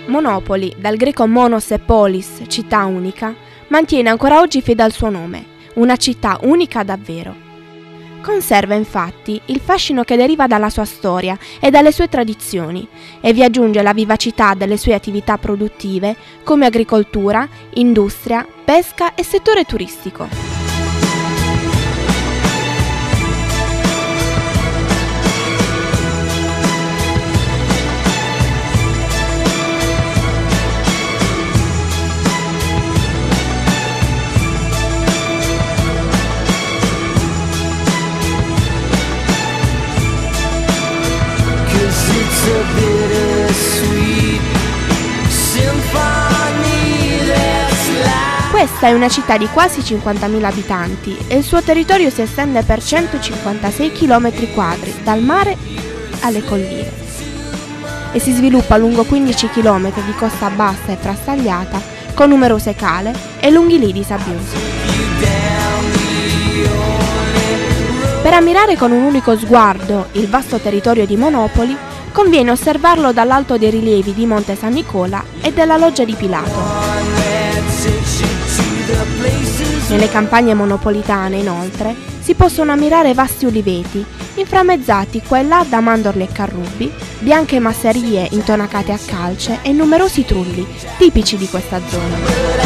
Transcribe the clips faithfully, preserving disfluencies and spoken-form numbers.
Monopoli, dal greco monos e polis, città unica, mantiene ancora oggi fede al suo nome, una città unica davvero. Conserva infatti il fascino che deriva dalla sua storia e dalle sue tradizioni e vi aggiunge la vivacità delle sue attività produttive come agricoltura, industria, pesca e settore turistico. Questa è una città di quasi cinquantamila abitanti e il suo territorio si estende per centocinquantasei chilometri quadri, dal mare alle colline, e si sviluppa lungo quindici chilometri di costa bassa e frastagliata, con numerose cale e lunghi lidi sabbiosi. Per ammirare con un unico sguardo il vasto territorio di Monopoli, conviene osservarlo dall'alto dei rilievi di Monte San Nicola e della Loggia di Pilato. Nelle campagne monopolitane, inoltre, si possono ammirare vasti uliveti, inframmezzati qua e là da mandorli e carrubi, bianche masserie intonacate a calce e numerosi trulli, tipici di questa zona.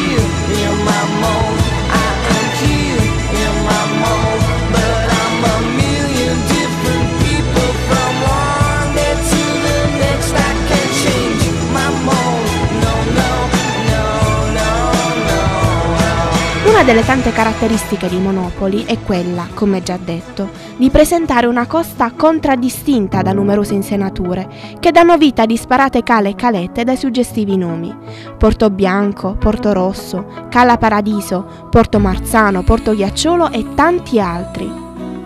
Una delle tante caratteristiche di Monopoli è quella, come già detto, di presentare una costa contraddistinta da numerose insenature che danno vita a disparate cale e calette dai suggestivi nomi: Porto Bianco, Porto Rosso, Cala Paradiso, Porto Marzano, Porto Ghiacciolo e tanti altri.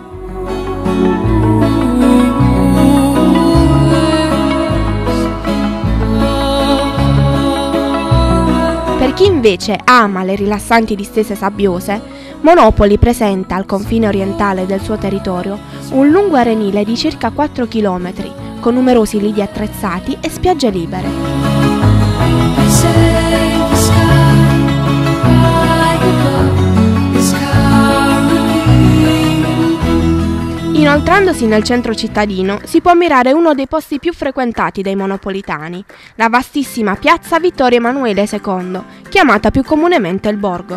Per chi invece ama le rilassanti distese sabbiose, Monopoli presenta al confine orientale del suo territorio un lungo arenile di circa quattro chilometri, con numerosi lidi attrezzati e spiagge libere. Inoltrandosi nel centro cittadino si può ammirare uno dei posti più frequentati dai monopolitani, la vastissima piazza Vittorio Emanuele secondo, chiamata più comunemente il Borgo.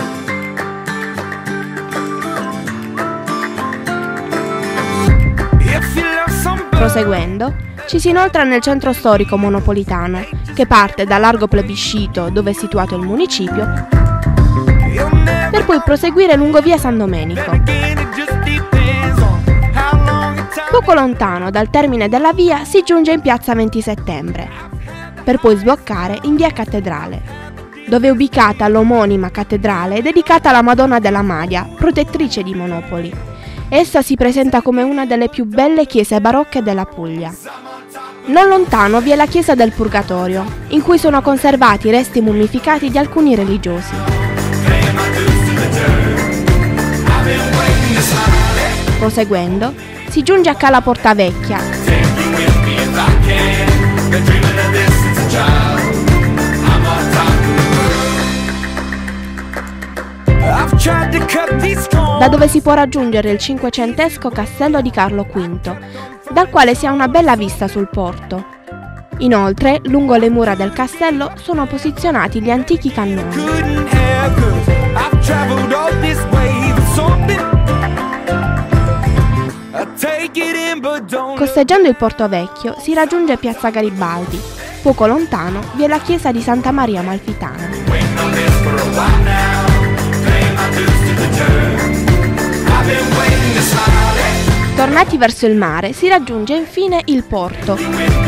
Proseguendo, ci si inoltra nel centro storico monopolitano, che parte da Largo Plebiscito, dove è situato il municipio, per poi proseguire lungo via San Domenico. Poco lontano dal termine della via si giunge in piazza venti settembre, per poi sboccare in via Cattedrale, dove è ubicata l'omonima cattedrale dedicata alla Madonna della Madia, protettrice di Monopoli. Essa si presenta come una delle più belle chiese barocche della Puglia. Non lontano vi è la chiesa del Purgatorio, in cui sono conservati i resti mummificati di alcuni religiosi. Proseguendo, si giunge a Cala Porta Vecchia, da dove si può raggiungere il cinquecentesco castello di Carlo quinto, dal quale si ha una bella vista sul porto. Inoltre, lungo le mura del castello sono posizionati gli antichi cannoni. Costeggiando il Porto Vecchio si raggiunge piazza Garibaldi. Poco lontano vi è la chiesa di Santa Maria Amalfitana. Tornati verso il mare si raggiunge infine il porto.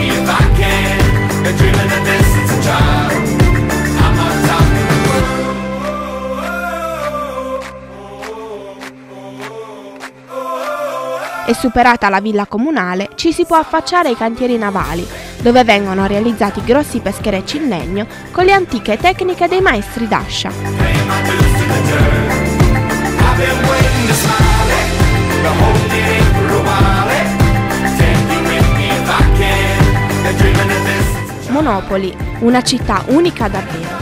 E superata la villa comunale ci si può affacciare ai cantieri navali, dove vengono realizzati grossi pescherecci in legno con le antiche tecniche dei maestri d'ascia. Costantinopoli, una città unica davvero.